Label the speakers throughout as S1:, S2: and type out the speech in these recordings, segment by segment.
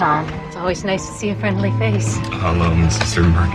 S1: John. It's always nice to see a friendly face.
S2: Hello, Mrs. Sternberg.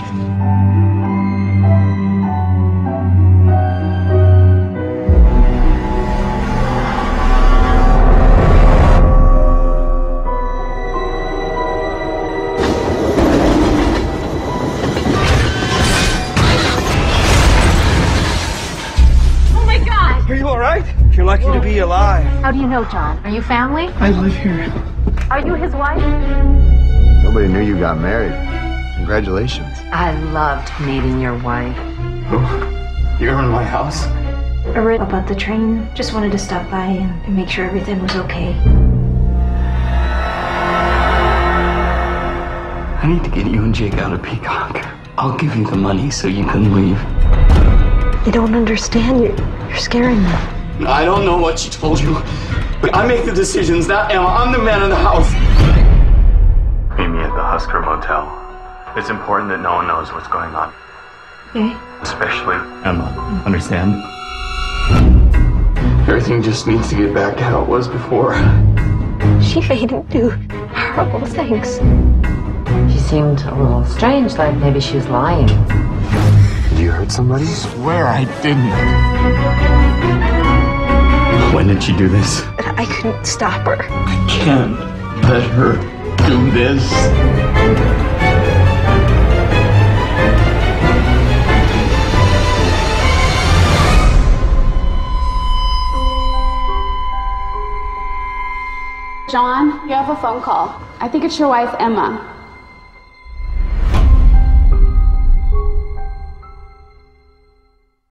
S1: Oh my God!
S3: Are you all right? You're lucky to be alive.
S1: How do you know John? Are you family?
S3: I live here.
S1: Are you his wife?
S4: Nobody knew you got married. Congratulations.
S5: I loved meeting your wife.
S3: Oh, you're in my house?
S6: I read about the train. Just wanted to stop by and make sure everything was okay.
S3: I need to get you and Jake out of Peacock. I'll give you the money so you can leave.
S6: You don't understand. You're scaring me.
S3: I don't know what she told you, but I make the decisions, not Emma. I'm the man of the house.
S2: Meet me at the Husker Motel. It's important that no one knows what's going on.
S6: Okay.
S2: Especially Emma. Understand?
S3: Everything just needs to get back to how it was before.
S6: She made him do horrible things.
S5: She seemed a little strange, like maybe she was lying.
S4: Did you hurt somebody?
S3: Swear I didn't. When did she do this?
S6: But I couldn't stop her.
S3: I can't let her do this.
S7: John, you have a phone call. I think it's your wife, Emma.